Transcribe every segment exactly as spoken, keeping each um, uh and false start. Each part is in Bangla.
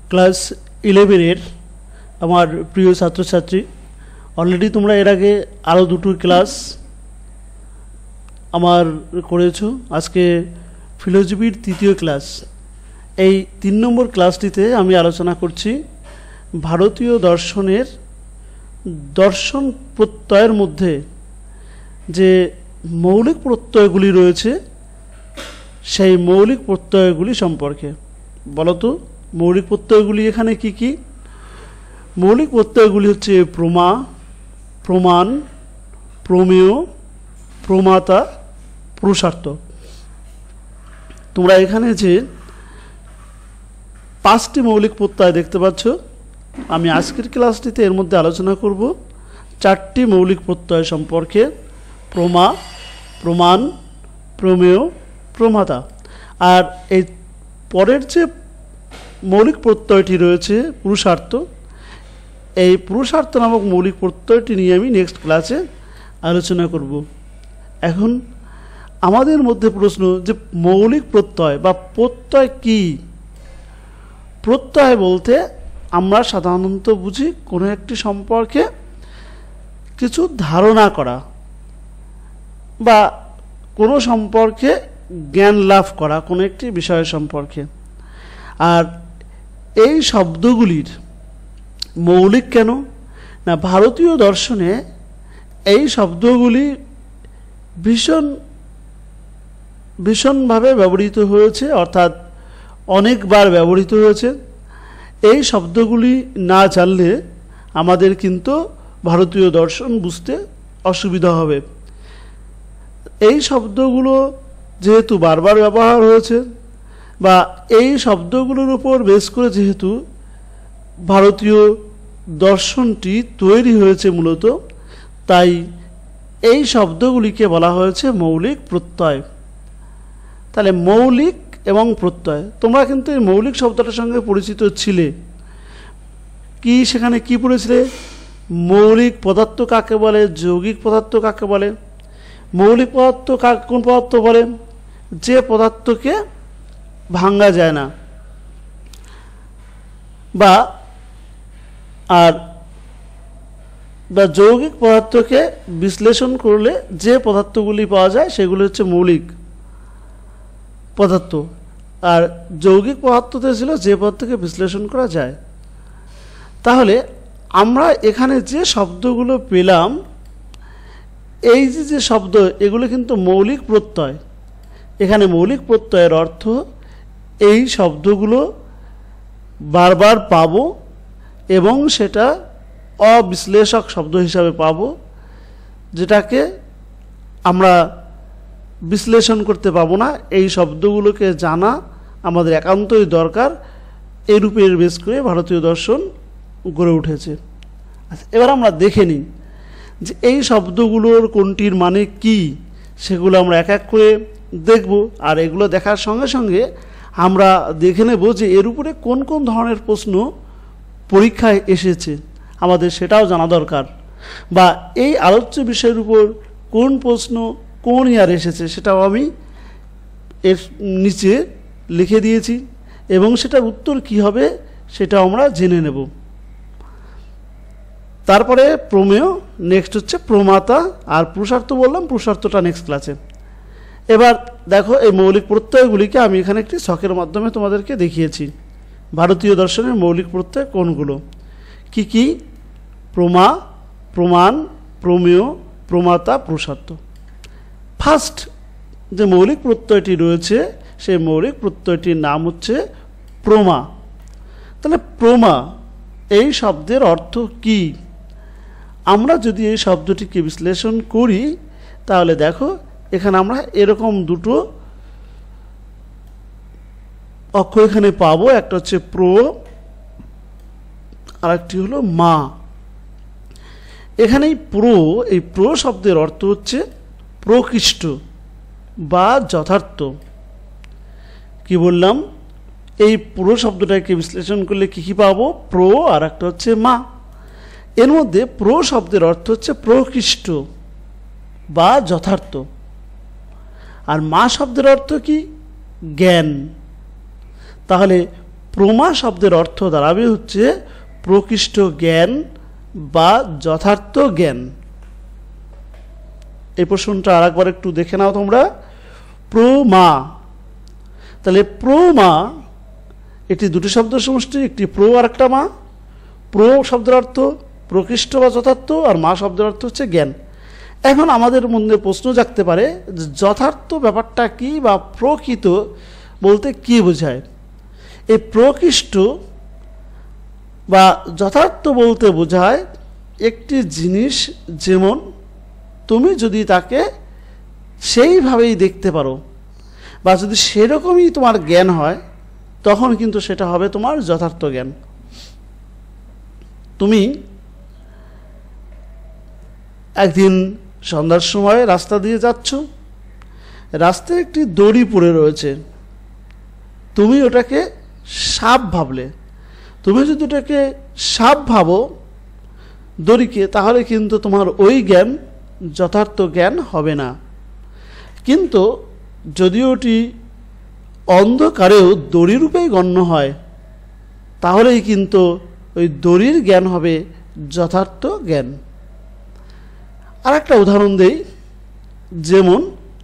ক্লাস ইলেভেনের আমার প্রিয় ছাত্রছাত্রী, অলরেডি তোমরা এর আগে আরও দুটো ক্লাস আমার করেছো। আজকে ফিলোসফির তৃতীয় ক্লাস। এই তিন নম্বর ক্লাসটিতে আমি আলোচনা করছি ভারতীয় দর্শনের দর্শন প্রত্যয়ের মধ্যে যে মৌলিক প্রত্যয়গুলি রয়েছে সেই মৌলিক প্রত্যয়গুলি সম্পর্কে। বলতো মৌলিক প্রত্যয়গুলি এখানে কি কি? মৌলিক প্রত্যয়গুলি হচ্ছে প্রমা, প্রমাণ, প্রমেয়, প্রমাতা, পুরুষার্থ। তোমরা এখানে যে পাঁচটি মৌলিক প্রত্যয় দেখতে পাচ্ছ, আমি আজকের ক্লাসটিতে এর মধ্যে আলোচনা করব চারটি মৌলিক প্রত্যয় সম্পর্কে: প্রমা, প্রমাণ, প্রমেয়, প্রমাতা। আর এই পরের যে মৌলিক প্রত্যয়টি রয়েছে পুরুষার্থ, এই পুরুষার্থ নামক মৌলিক প্রত্যয়টি নিয়ে আমি নেক্সট ক্লাসে আলোচনা করব। এখন আমাদের মধ্যে প্রশ্ন যে মৌলিক প্রত্যয় বা প্রত্যয় কি? প্রত্যয় বলতে আমরা সাধারণত বুঝি কোনো একটি সম্পর্কে কিছু ধারণা করা বা কোনো সম্পর্কে জ্ঞান লাভ করা, কোনো একটি বিষয় সম্পর্কে। আর এই শব্দগুলির মৌলিক কেন না, ভারতীয় দর্শনে এই শব্দগুলি ভীষণ ভীষণভাবে ব্যবহৃত হয়েছে, অর্থাৎ অনেকবার ব্যবহৃত হয়েছে। এই শব্দগুলি না জানলে আমাদের কিন্তু ভারতীয় দর্শন বুঝতে অসুবিধা হবে। এই শব্দগুলো যেহেতু বারবার ব্যবহার হয়েছে বা এই শব্দগুলোর উপর বেস করে যেহেতু ভারতীয় দর্শনটি তৈরি হয়েছে মূলত, তাই এই শব্দগুলিকে বলা হয়েছে মৌলিক প্রত্যয়। তাহলে মৌলিক এবং প্রত্যয়, তোমরা কিন্তু এই মৌলিক শব্দটার সঙ্গে পরিচিত ছিলে। কি সেখানে কি পড়েছিলে? মৌলিক পদার্থ কাকে বলে, যৌগিক পদার্থ কাকে বলে। মৌলিক পদার্থ কোন পদার্থ বলে? যে পদার্থকে ভাঙা যায় না, বা আর বা যৌগিক পদার্থকে বিশ্লেষণ করলে যে পদার্থগুলি পাওয়া যায় সেগুলি হচ্ছে মৌলিক পদার্থ। আর যৌগিক পদার্থতে ছিল যে পদার্থকে বিশ্লেষণ করা যায়। তাহলে আমরা এখানে যে শব্দগুলো পেলাম, এই যে যে শব্দ, এগুলো কিন্তু মৌলিক প্রত্যয়। এখানে মৌলিক প্রত্যয়ের অর্থ এই শব্দগুলো বারবার পাবো এবং সেটা অবিশ্লেষক শব্দ হিসাবে পাবো, যেটাকে আমরা বিশ্লেষণ করতে পাবো না। এই শব্দগুলোকে জানা আমাদের একান্তই দরকার। এই রূপের বেশ করে ভারতীয় দর্শন গড়ে উঠেছে। আচ্ছা, এবার আমরা দেখে নিই যে এই শব্দগুলোর কোনটির মানে কি, সেগুলো আমরা এক এক করে দেখব। আর এগুলো দেখার সঙ্গে সঙ্গে আমরা দেখে নেব যে এর উপরে কোন কোন ধরনের প্রশ্ন পরীক্ষায় এসেছে, আমাদের সেটাও জানা দরকার। বা এই আলোচ্য বিষয়ের উপর কোন প্রশ্ন কোন ইয়ার এসেছে সেটাও আমি এর নিচে লিখে দিয়েছি, এবং সেটার উত্তর কি হবে সেটাও আমরা জেনে নেব। তারপরে প্রমেয়, নেক্সট হচ্ছে প্রমাতা, আর পুরুষার্থ বললাম, পুরুষার্থটা নেক্সট ক্লাসে। এবার দেখো এই মৌলিক প্রত্যয়গুলিকে আমি এখানে একটি ছকের মাধ্যমে তোমাদেরকে দেখিয়েছি। ভারতীয় দর্শনের মৌলিক প্রত্যয় কোনগুলো, কি কি? প্রমা, প্রমাণ, প্রমেয়, প্রমাতা, পুরুষার্থ। ফার্স্ট যে মৌলিক প্রত্যয়টি রয়েছে সেই মৌলিক প্রত্যয়টির নাম হচ্ছে প্রমা। তাহলে প্রমা এই শব্দের অর্থ কি? আমরা যদি এই শব্দটিকে বিশ্লেষণ করি তাহলে দেখো এখানে আমরা এরকম দুটো অক্ষর এখানে পাবো। একটা হচ্ছে প্র, আর একটি হলো মা। এখানে এই প্র, এই প্র শব্দের অর্থ হচ্ছে প্রকৃষ্ট বা যথার্থ। কি বললাম? এই প্র শব্দটাকে বিশ্লেষণ করলে কি কি পাবো? প্র, আর একটা হচ্ছে মা। এর মধ্যে প্র শব্দের অর্থ হচ্ছে প্রকৃষ্ট বা যথার্থ, আর মা শব্দের অর্থ কি? জ্ঞান। তাহলে প্রমা শব্দের অর্থ দাঁড়াবে হচ্ছে প্রকৃষ্ট জ্ঞান বা যথার্থ জ্ঞান। এই প্রশ্নটা আর একবার একটু দেখে নাও তোমরা। প্রমা, তাহলে প্রমা এটি দুটি শব্দের সমষ্টি, একটি প্রো আর একটা মা। প্রো শব্দের অর্থ প্রকৃষ্ট বা যথার্থ, আর মা শব্দের অর্থ হচ্ছে জ্ঞান। এখন আমাদের মধ্যে প্রশ্ন জাগতে পারে যে যথার্থ ব্যাপারটা কি বা প্রকৃত বলতে কি বোঝায়। এই প্রকৃষ্ট বা যথার্থ বলতে বোঝায় একটি জিনিস যেমন তুমি যদি তাকে সেইভাবেই দেখতে পারো বা যদি সেরকমই তোমার জ্ঞান হয়, তখন কিন্তু সেটা হবে তোমার যথার্থ জ্ঞান। তুমি একদিন সন্ধ্যার সময় রাস্তা দিয়ে যাচ্ছ, রাস্তায় একটি দড়ি পড়ে রয়েছে, তুমি ওটাকে সাপ ভাবলে। তুমি যদি ওটাকে সাপ ভাবো দড়িকে, তাহলে কিন্তু তোমার ওই জ্ঞান যথার্থ জ্ঞান হবে না। কিন্তু যদি ওটি অন্ধকারেও দড়ি রূপেই গণ্য হয়, তাহলেই কিন্তু ওই দড়ির জ্ঞান হবে যথার্থ জ্ঞান। আর একটা উদাহরণ দেই, যেমন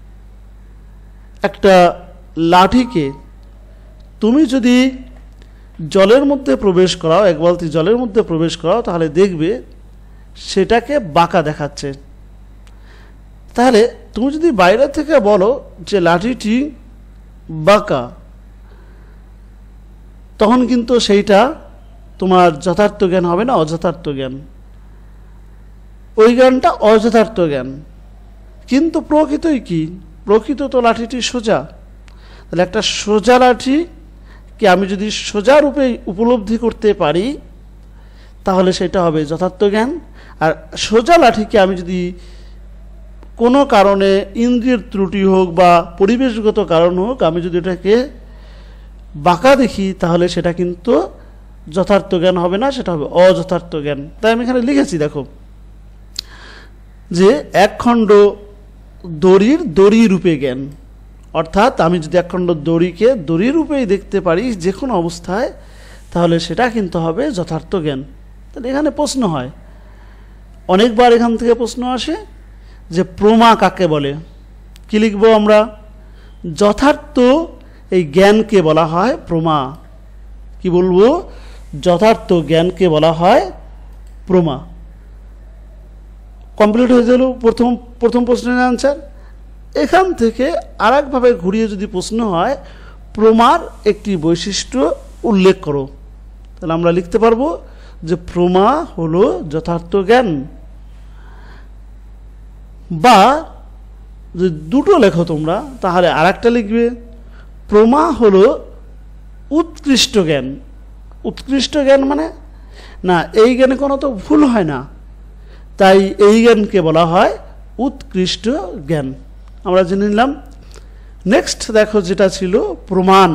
একটা লাঠিকে তুমি যদি জলের মধ্যে প্রবেশ করাও, এক বালতি জলের মধ্যে প্রবেশ করাও, তাহলে দেখবে সেটাকে বাঁকা দেখাচ্ছে। তাহলে তুমি যদি বাইরে থেকে বলো যে লাঠিটি বাঁকা, তখন কিন্তু সেইটা তোমার যথার্থ জ্ঞান হবে না, অযথার্থ জ্ঞান। ওই জ্ঞানটা অযথার্থ জ্ঞান। কিন্তু প্রকৃতই কি? প্রকৃত তো লাঠিটি সোজা। তাহলে একটা সোজা লাঠিকে আমি যদি সোজা রূপে উপলব্ধি করতে পারি, তাহলে সেটা হবে যথার্থ জ্ঞান। আর সোজা লাঠিকে আমি যদি কোনো কারণে ইন্দ্রিয়ের ত্রুটি হোক বা পরিবেশগত কারণ হোক, আমি যদি এটাকে বাঁকা দেখি, তাহলে সেটা কিন্তু যথার্থ জ্ঞান হবে না, সেটা হবে অযথার্থ জ্ঞান। তাই আমি এখানে লিখেছি, দেখো যে একখণ্ড দড়ির দড়ি রূপে জ্ঞান, অর্থাৎ আমি যদি একখণ্ড দড়িকে দড়ি রূপেই দেখতে পারি যে কোনো অবস্থায়, তাহলে সেটা কিন্তু হবে যথার্থ জ্ঞান। তাহলে এখানে প্রশ্ন হয়, অনেকবার এখান থেকে প্রশ্ন আসে যে প্রমা কাকে বলে। কি লিখব আমরা? যথার্থ এই জ্ঞানকে বলা হয় প্রমা। কি বলবো? যথার্থ জ্ঞানকে বলা হয় প্রমা। কমপ্লিট হয়ে গেল প্রথম প্রথম প্রশ্নের আনসার। এখান থেকে আর একভাবে ঘুরিয়ে যদি প্রশ্ন হয়, প্রমার একটি বৈশিষ্ট্য উল্লেখ করো, তাহলে আমরা লিখতে পারবো যে প্রমা হলো যথার্থ জ্ঞান। বা যদি দুটো লেখো তোমরা, তাহলে আর একটা লিখবে প্রমা হলো উৎকৃষ্ট জ্ঞান। উৎকৃষ্ট জ্ঞান মানে না, এই জ্ঞানে কোনো তো ভুল হয় না, তাই এই জ্ঞানকে বলা হয় উৎকৃষ্ট জ্ঞান। আমরা জেনে নিলাম। নেক্সট দেখো যেটা ছিল প্রমাণ।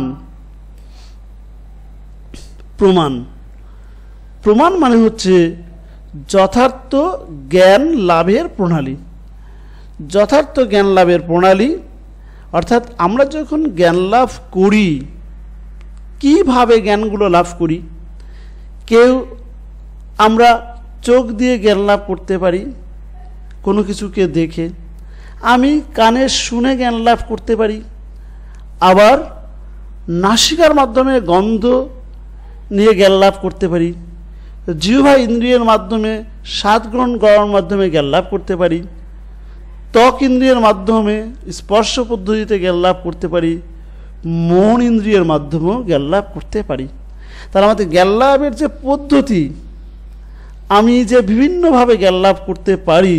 প্রমাণ প্রমাণ মানে হচ্ছে যথার্থ জ্ঞান লাভের প্রণালী। যথার্থ জ্ঞান লাভের প্রণালী অর্থাৎ আমরা যখন জ্ঞান লাভ করি, কিভাবে জ্ঞানগুলো লাভ করি। কেউ আমরা চোখ দিয়ে জ্ঞান লাভ করতে পারি কোনো কিছুকে দেখে, আমি কানে শুনে জ্ঞান লাভ করতে পারি, আবার নাসিকার মাধ্যমে গন্ধ নিয়ে জ্ঞান লাভ করতে পারি, জিহ্বা ইন্দ্রিয়ের মাধ্যমে স্বাদ গ্রহণ করার মাধ্যমে জ্ঞান লাভ করতে পারি, ত্বক ইন্দ্রিয়ের মাধ্যমে স্পর্শ পদ্ধতিতে জ্ঞান লাভ করতে পারি, মন ইন্দ্রিয়ের মাধ্যমেও জ্ঞান লাভ করতে পারি। তার মধ্যে জ্ঞান লাভের যে পদ্ধতি, আমি যে বিভিন্নভাবে জ্ঞান লাভ করতে পারি,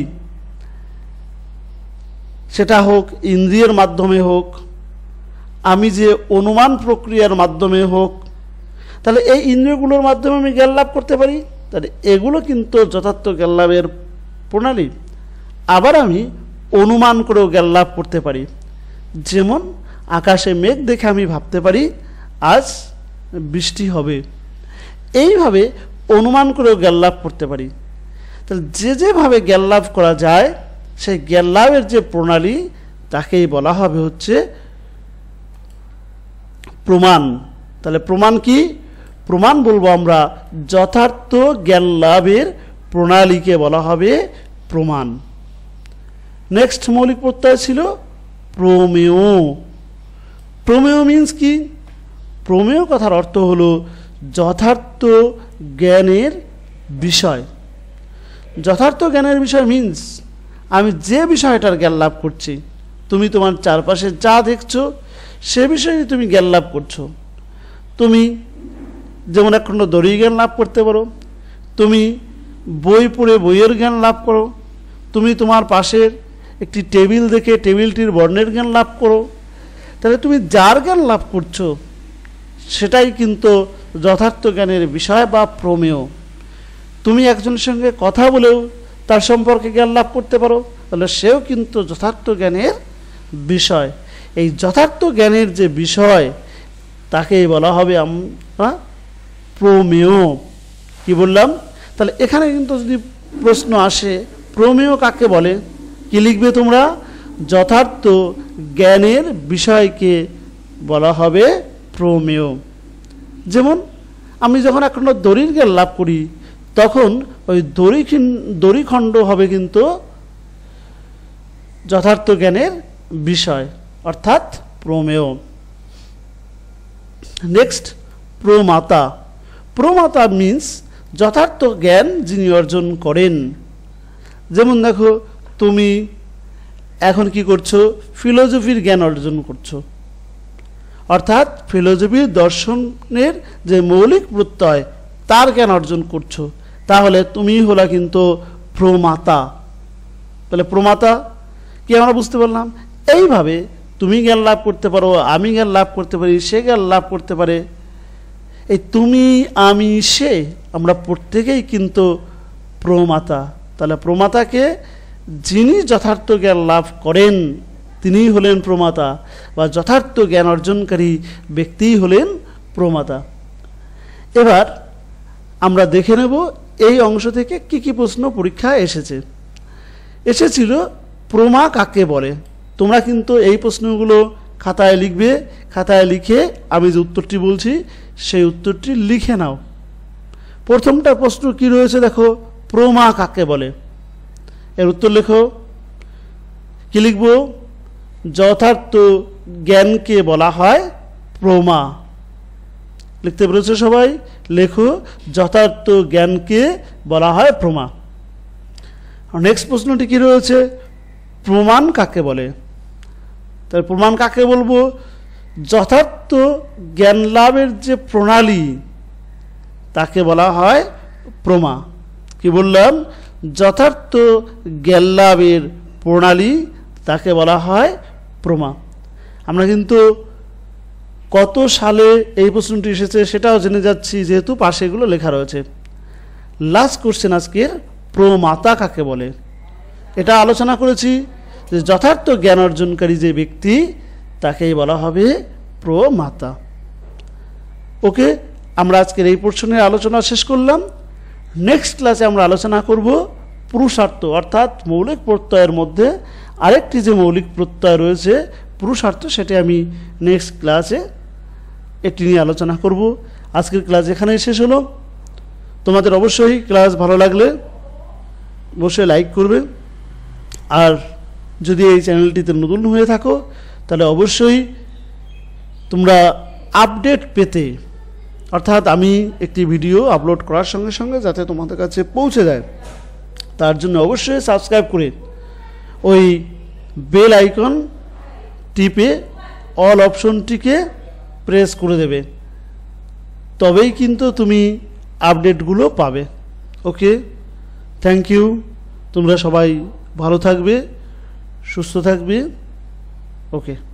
সেটা হোক ইন্দ্রিয়ের মাধ্যমে হোক, আমি যে অনুমান প্রক্রিয়ার মাধ্যমে হোক, তাহলে এই ইন্দ্রিয়গুলোর মাধ্যমে আমি জ্ঞান লাভ করতে পারি। তাহলে এগুলো কিন্তু যথার্থ জ্ঞান লাভের প্রণালী। আবার আমি অনুমান করেও জ্ঞান লাভ করতে পারি, যেমন আকাশে মেঘ দেখে আমি ভাবতে পারি আজ বৃষ্টি হবে। এইভাবে অনুমান করেও জ্ঞান লাভ করতে পারি। তাহলে যে যেভাবে জ্ঞান লাভ করা যায়, সেই জ্ঞান লাভের যে প্রণালী, তাকেই বলা হবে হচ্ছে প্রমাণ। তাহলে প্রমাণ কি? প্রমাণ বলবো আমরা, যথার্থ জ্ঞান লাভের প্রণালীকে বলা হবে প্রমাণ। নেক্সট মৌলিক প্রত্যয় ছিল প্রমেয়। প্রমেয় মিন্স কি? প্রমেয় কথার অর্থ হলো যথার্থ জ্ঞানের বিষয়। যথার্থ জ্ঞানের বিষয় মিন্স আমি যে বিষয়টার জ্ঞান লাভ করছি, তুমি তোমার চারপাশে যা দেখছো সে বিষয়ে তুমি জ্ঞান লাভ করছো। তুমি যেমন একখণ্ড দড়ি জ্ঞান লাভ করতে পারো, তুমি বই পড়ে বইয়ের জ্ঞান লাভ করো, তুমি তোমার পাশের একটি টেবিল দেখে টেবিলটির বর্ণের জ্ঞান লাভ করো। তাহলে তুমি যার জ্ঞান লাভ করছো সেটাই কিন্তু যথার্থ জ্ঞানের বিষয় বা প্রমেয়। তুমি একজনের সঙ্গে কথা বলেও তার সম্পর্কে জ্ঞান লাভ করতে পারো, তাহলে সেও কিন্তু যথার্থ জ্ঞানের বিষয়। এই যথার্থ জ্ঞানের যে বিষয় তাকেই বলা হবে আমরা প্রমেয়। কি বললাম? তাহলে এখানে কিন্তু যদি প্রশ্ন আসে প্রমেয় কাকে বলে, কি লিখবে তোমরা? যথার্থ জ্ঞানের বিষয়কে বলা হবে প্রমেয়। যেমন আমি যখন এখন দড়ির জ্ঞান লাভ করি তখন ওই দড়ি দড়িখণ্ড হবে কিন্তু যথার্থ জ্ঞানের বিষয়, অর্থাৎ প্রমেয়। নেক্সট প্রমাতা। প্রমাতা মিন্স যথার্থ জ্ঞান যিনি অর্জন করেন। যেমন দেখো তুমি এখন কি করছো? ফিলোসফির জ্ঞান অর্জন করছো, অর্থাৎ ফিলোসফির দর্শনের যে মৌলিক প্রত্যয় তার জ্ঞান অর্জন করছো, তাহলে তুমি হলা কিন্তু প্রমাতা। তাহলে প্রমাতা কি আমরা বুঝতে পারলাম? এইভাবে তুমি জ্ঞান লাভ করতে পারো, আমি জ্ঞান লাভ করতে পারি, সে জ্ঞান লাভ করতে পারে। এই তুমি আমি সে আমরা প্রত্যেকেই কিন্তু প্রমাতা। তাহলে প্রমাতাকে যিনি যথার্থ জ্ঞান লাভ করেন তিনিই হলেন প্রমাতা, বা যথার্থ জ্ঞান অর্জনকারী ব্যক্তিই হলেন প্রমাতা। এবার আমরা দেখে নেব এই অংশ থেকে কি কি প্রশ্ন পরীক্ষায় এসেছে। এসেছিল প্রমা কাকে বলে। তোমরা কিন্তু এই প্রশ্নগুলো খাতায় লিখবে, খাতায় লিখে আমি যে উত্তরটি বলছি সেই উত্তরটি লিখে নাও। প্রথমটা প্রশ্ন কি রয়েছে দেখো, প্রমা কাকে বলে। এর উত্তর লেখো। কি লিখব? যথার্থ জ্ঞানকে বলা হয় প্রমা। লিখতে পেরেছো সবাই? লেখো, যথার্থ জ্ঞানকে বলা হয় প্রমা। নেক্সট প্রশ্নটি কি রয়েছে, প্রমাণ কাকে বলে। তাহলে প্রমাণ কাকে বলবো? যথার্থ জ্ঞান লাভের যে প্রণালী তাকে বলা হয় প্রমা। কি বললাম? যথার্থ জ্ঞান লাভের প্রণালী তাকে বলা হয় প্রমা। আমরা কিন্তু কত সালে এই প্রশ্নটি এসেছে সেটাও জেনে যাচ্ছি, যেহেতু পাশে এগুলো লেখা রয়েছে। লাস্ট কোশ্চেন আজকের, প্রমাতা কাকে বলে। এটা আলোচনা করেছি যে যথার্থ জ্ঞান অর্জনকারী যে ব্যক্তি তাকেই বলা হবে প্রমাতা। ওকে, আমরা আজকের এই পোর্শনের আলোচনা শেষ করলাম। নেক্সট ক্লাসে আমরা আলোচনা করব পুরুষার্থ, অর্থাৎ মৌলিক প্রত্যয়ের মধ্যে আরেকটি যে মৌলিক প্রত্যয় রয়েছে পুরুষার্থ, সেটি আমি নেক্সট ক্লাসে এটি নিয়ে আলোচনা করব। আজকের ক্লাস এখানেই শেষ হলো। তোমাদের অবশ্যই ক্লাস ভালো লাগলে অবশ্যই লাইক করবে, আর যদি এই চ্যানেলটিতে নতুন হয়ে থাকো তাহলে অবশ্যই তোমরা আপডেট পেতে, অর্থাৎ আমি একটি ভিডিও আপলোড করার সঙ্গে সঙ্গে যাতে তোমাদের কাছে পৌঁছে যায় তার জন্য অবশ্যই সাবস্ক্রাইব করে ওই বেল আইকন টিপে অল অপশনটিকে প্রেস করে দেবে, তবেই কিন্তু তুমি আপডেটগুলো পাবে। Okay, thank you. তোমরা সবাই ভালো থাকবে, সুস্থ থাকবে। ওকে।